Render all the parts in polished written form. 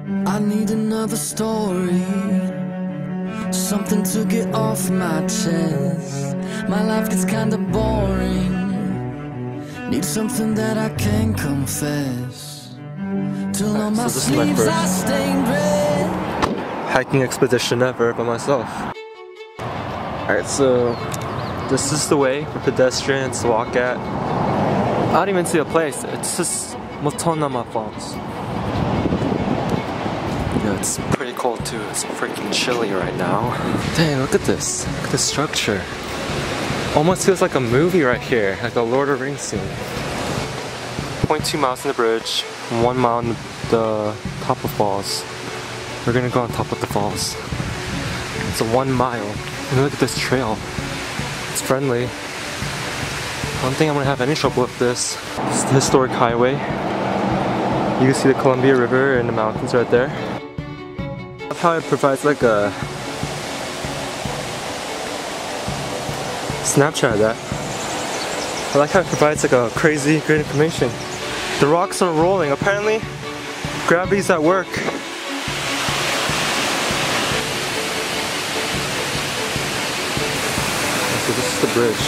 I need another story, something to get off my chest. My life gets kinda boring. Need something that I can confess. Till on my sleeves I stained red. Hiking expedition ever by myself. Alright, so this is the way for pedestrians to walk at. I don't even see a place. It's just Multnomah Falls. Yeah, it's pretty cold too. It's freaking chilly right now. Dang, look at this. Look at this structure. Almost feels like a movie right here, like a Lord of the Rings scene. 0.2 miles on the bridge, 1 mile on the top of falls. We're gonna go on top of the falls. It's a 1 mile. And look at this trail. It's friendly. I don't think I'm gonna have any trouble with this. This is the historic highway. You can see the Columbia River and the mountains right there. I love how it provides like a Snapchat of that. I like how it provides like a crazy great information. The rocks are rolling. Apparently, gravity's at work. So this is the bridge.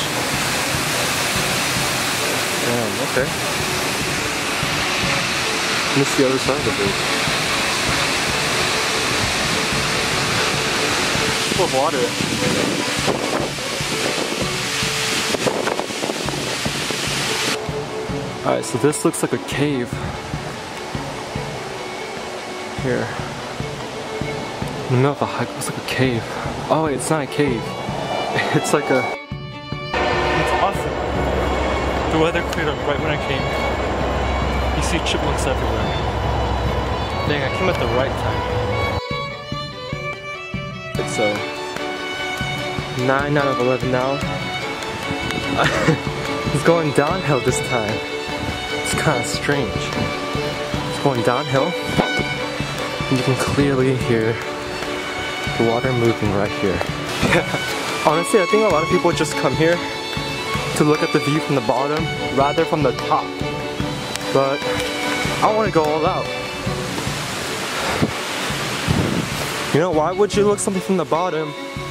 Okay. This is the other side of the bridge. Full of water. Alright, so this looks like a cave. Here. In the middle of a hike, it looks like a cave. Oh wait, it's not a cave. It's like a... It's awesome. The weather cleared up right when I came. You see chipmunks everywhere. Dang, I came at the right time. It's 9 out of 11 now. It's going downhill this time. It's kind of strange. It's going downhill. And you can clearly hear the water moving right here. Honestly, I think a lot of people just come here to look at the view from the bottom rather from the top. But I want to go all out. You know, why would you look something from the bottom?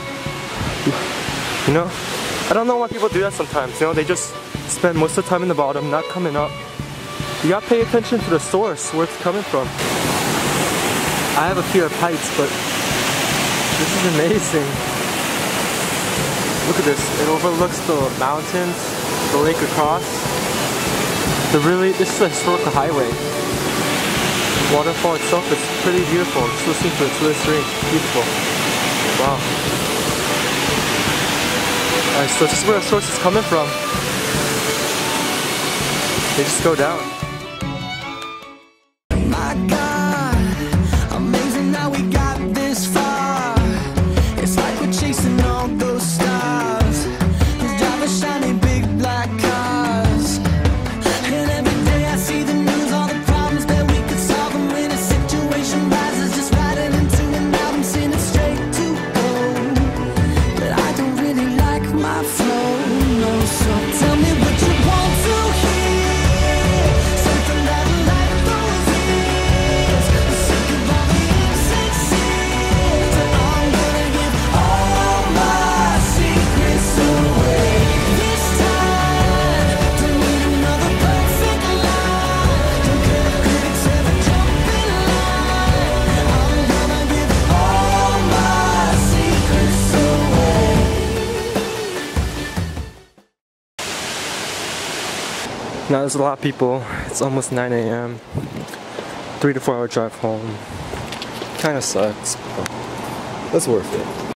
You know? I don't know why people do that sometimes. You know, they just spend most of the time in the bottom, not coming up. You gotta pay attention to the source, where it's coming from. I have a fear of heights, but this is amazing. Look at this, it overlooks the mountains, the lake across. This is a historical highway. The waterfall itself is pretty beautiful. Just listening to it, it's really strange, beautiful. Wow. Alright, so this is where the source is coming from. They just go down. My God, amazing how we got this far. It's like we're chasing all those stars. Who's driving shiny big black cars? And every day I see the news, all the problems that we could solve. And when a situation rises, just writing into an album, sing it straight to gold. But I don't really like my flow, no. So tell me what you want to hear. Something that life throws is. Sick of all the insincere. And I'm gonna give all my secrets away. This time, don't need another perfect line. Don't care if critics ever jump in line. I'm gonna give all my secrets away. Now there's a lot of people. It's almost 9 a.m. 3 to 4 hour drive home. Kinda sucks, but it's worth it.